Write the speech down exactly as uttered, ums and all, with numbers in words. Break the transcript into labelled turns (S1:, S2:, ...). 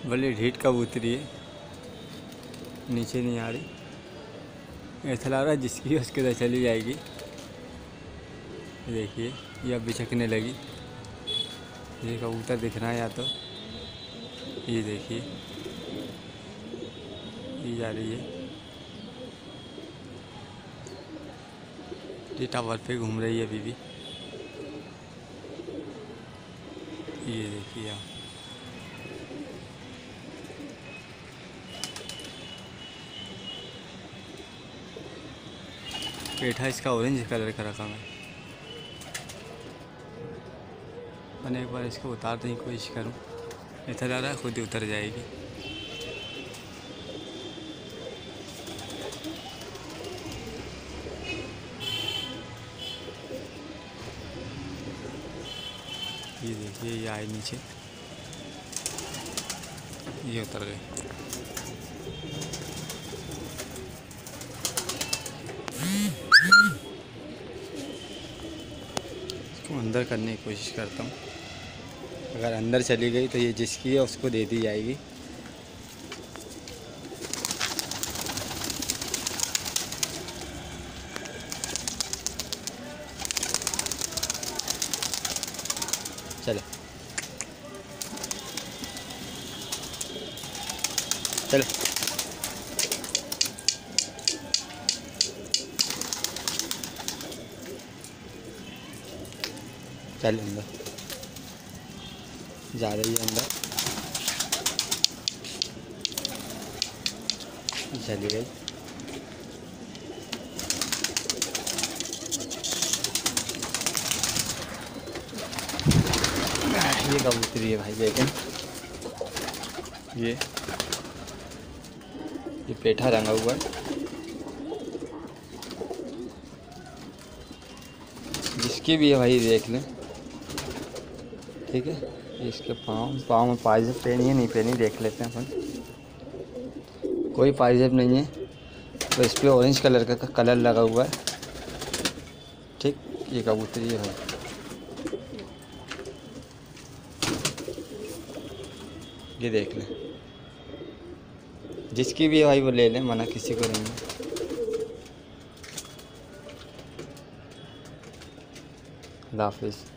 S1: बड़ी ढीठ कबूतरी है, नीचे नहीं आ रही। ऐसा लग रहा है जिसकी उसके तरह चली जाएगी। देखिए ये अब बिछकने लगी। ये कबूतर दिख रहा है या तो ये देखिए ये जा रही है, ये टावर पे घूम रही है अभी भी। ये देखिए आप, पेठा इसका ऑरेंज कलर का रखा मैं। मैंने एक बार इसको उतारने की कोशिश करूं, ऐसा लग रहा है खुद ही उतर जाएगी। ये देखिए ये आई नीचे, ये उतर गई। इसको अंदर करने की कोशिश करता हूँ। अगर अंदर चली गई तो ये जिसकी है उसको दे दी जाएगी। चले चले चल अंदर जा रही है, अंदर चली गई। ये कबूतरी है भाई, लेकिन ये ये पेठा रंगा हुआ है। जिसकी भी है भाई देख लें, ठीक है। इसके पाँव पाँव में पाइजेब पहनी है नहीं पहनी देख लेते हैं अपन। कोई पाइजेब नहीं है, तो इस पर ऑरेंज कलर का कलर लगा हुआ है, ठीक। ये कबूतरी है भाई, ये देख लें। जिसकी भी है भाई वो ले लें, मना किसी को नहीं है। अल्लाह हाफिज़।